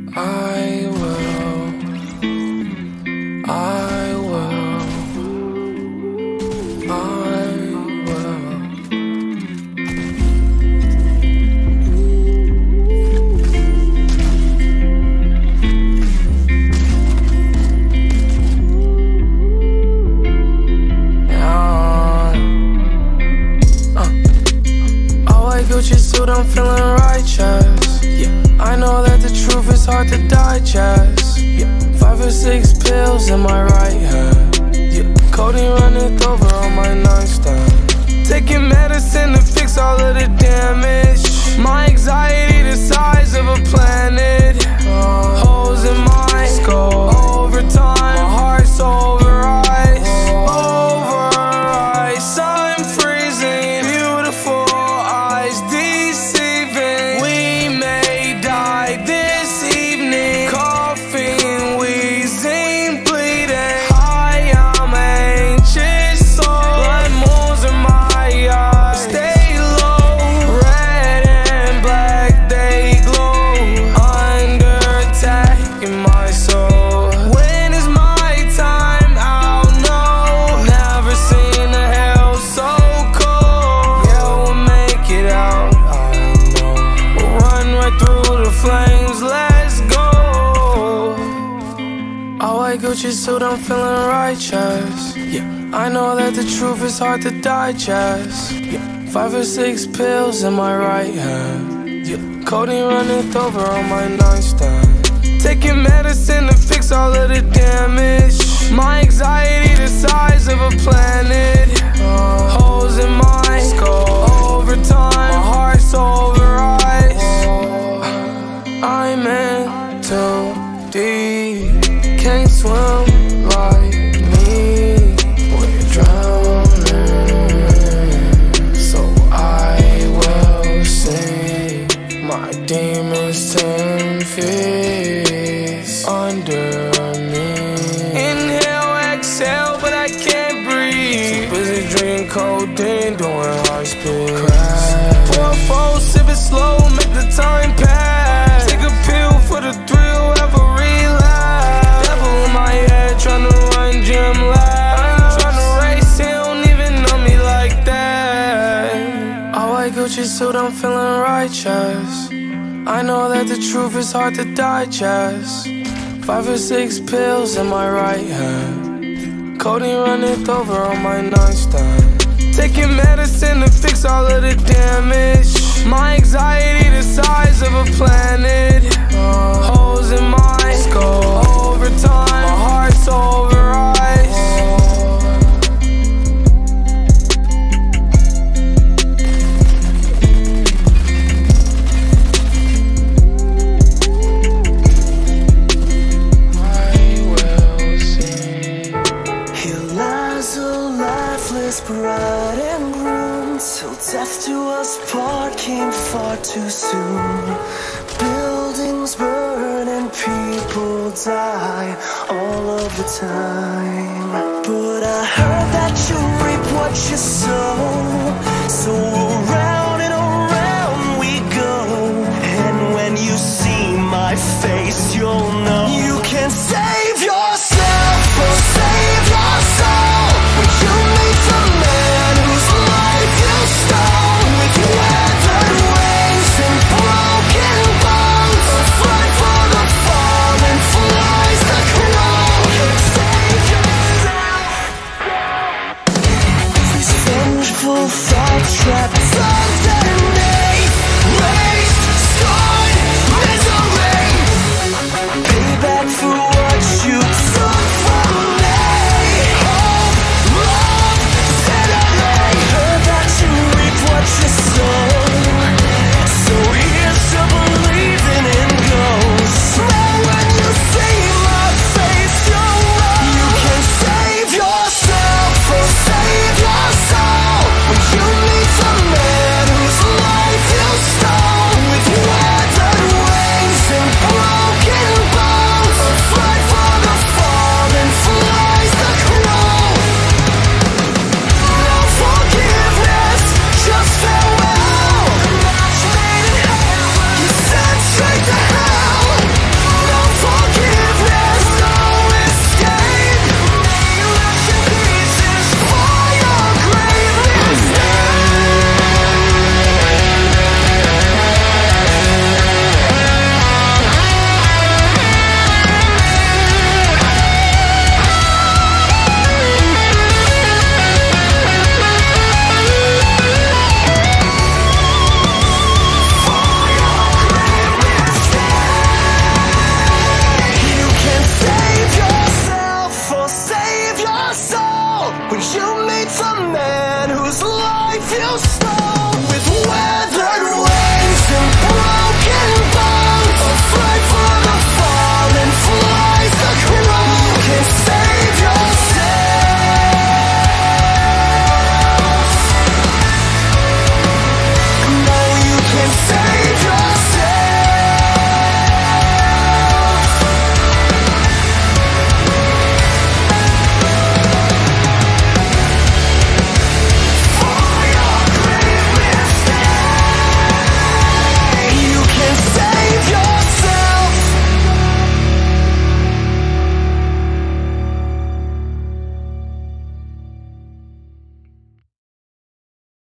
I will. I will. I will. Gucci suit, I'm feeling righteous. I know that the truth is hard to digest. 5 or 6 pills in my right hand. Codeine running over on my nightstand. Taking medicine to fix all of the damage. My anxiety the size of a planet. Holes in my skull. Over time, my heart's over ice. Over ice, I'm freezing. Beautiful eyes deceiving. We may die this evening. Coughing, wheezing, bleeding. I am anxious, so blood moons in my eyes. Stay low, red and black, they glow. Under attack in my soul. When is my time? I'll know. Never seen a hell so cold. Yeah, we'll make it out, I know. We'll run right through the flames, let's go. All white Gucci suit, I'm feeling righteous. I know that the truth is hard to digest. 5 or 6 pills in my right hand. Codeine running over on my nightstand. Taking medicine to fix all of the damage. My anxiety the size of a planet. Holes in my skull. Over time, my heart's over ice. I'm in too deep. Can't swim like me. We're drowning. So I will see my demons 10 feet under me. Inhale, exhale, but I can't breathe. Too busy drinking codeine, doing high speed. Pour 4, sip it slow, make the time pass. Take a pill for the thrill, have a relapse. Devil in my head, tryna run gym laps. Tryna race, he don't even know me like that. All white Gucci suit, I'm feeling righteous. I know that the truth is hard to digest. 5 or 6 pills in my right hand. Codeine running over on my nightstand. Taking medicine to fix all of the damage. My anxiety the size of a planet. Holes in my skull. Over time, my heart's over ice. Bride and groom, till death do us part came far too soon. Buildings burn and people die all of the time. But I heard that you reap what you sow, so we'll